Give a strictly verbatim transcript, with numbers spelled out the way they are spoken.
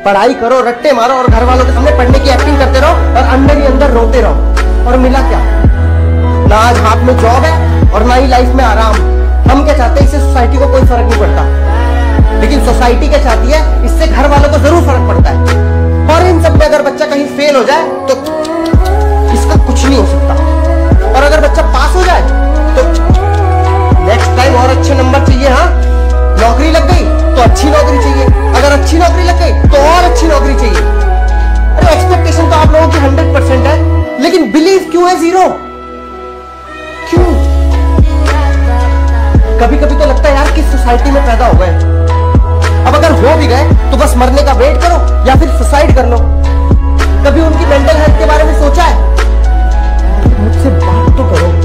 पढ़ाई करो, रट्टे मारो और घर वालों के सामने पढ़ने की एक्टिंग करते रहो और अंदर ही अंदर रोते रहो। और मिला क्या? ना आज हाथ में जॉब है और ना ही लाइफ में आराम। हम क्या चाहते हैं, इससे सोसाइटी को कोई फर्क नहीं पड़ता, लेकिन सोसाइटी क्या चाहती है, इससे घर वालों को जरूर फर्क पड़ता है। और इन सब में अगर बच्चा कहीं फेल हो जाए तो इसका कुछ नहीं हो सकता, और अगर बच्चा पास हो जाए तो नेक्स्ट टाइम और अच्छे नंबर चाहिए। हाँ, नौकरी लग गई तो अच्छी नौकरी चाहिए, अगर अच्छी नौकरी लग गई तो और अच्छी नौकरी चाहिए। अरे एक्सपेक्टेशन तो आप लोगों की हंड्रेड परसेंट है, लेकिन बिलीव क्यों है जीरो? क्यों? कभी कभी तो लगता है यार किस सोसाइटी में पैदा हो गए। अब अगर हो भी गए तो बस मरने का वेट करो या फिर सुसाइड कर लो। कभी उनकी मेंटल हेल्थ के बारे में सोचा है? मुझसे बात तो करो।